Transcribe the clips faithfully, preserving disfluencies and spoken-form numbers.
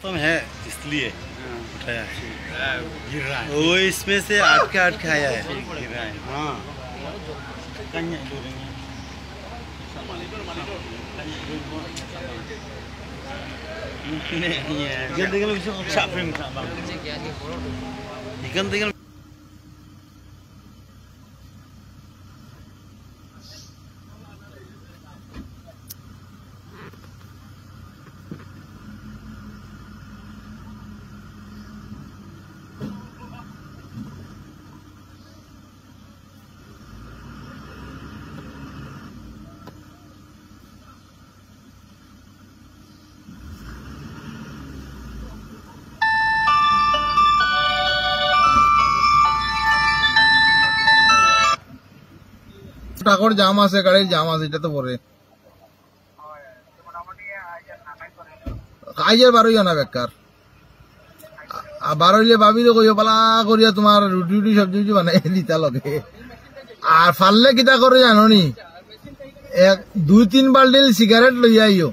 मौसम है इसलिए उठाया है, गिर रहा है वो इसमें से अटका अटका आया है, गिर रहा है। हाँ ikan tinggal bisa siapa yang tak bang? Ikan tinggal টাকর জাম আছে, গাড়ির জাম আছে, এটা তো পরে আইয়ার বারো জানা বেকার বারো হইলে ভাবি কইও পালা করিয়া তোমার রুটি রুটি সবজি উবজি বানাই দিতা লগে। আর ফাললে কিতা করে জানো নি, এক দুই তিন বাল্টিল সিগারেট লইয়া আইও।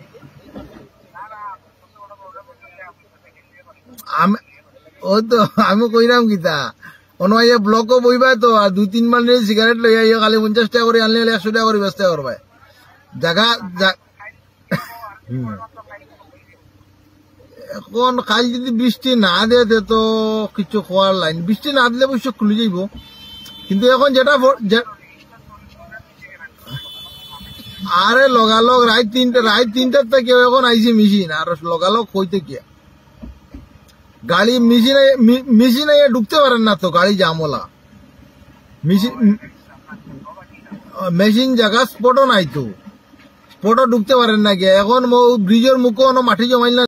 আমি ওই তো আমি কইরাম কিতা অনয়া ব্লকও বইবা তো, আর দুই তিন বাল্টিল সিগারেট লইয়া আইও। খালি পঞ্চাশ টাকা করে আনলে একশো টাকা করে ব্যস্ত করবা জায়গা। এখন কাল যদি বৃষ্টি না দেয় তো কিছু খোয়ার লাইন, বৃষ্টি না দিলে অবশ্য খুলে যাইব। কিন্তু এখন যেটা আরে লগালগ রাত তিনটা রাত তিনটার থেকে এখন আইসি মেশিন, আর লগালগ হইতে কি গাড়ি মেশিন মেশিন ঢুকতে পারেন না তো, গাড়ি জামলা মেশিন মেশিন জায়গা স্পটও নাই তো, স্পটও ঢুকতে পারেন না গিয়া। এখন ব্রিজের মুখও মাটি জমাইল না।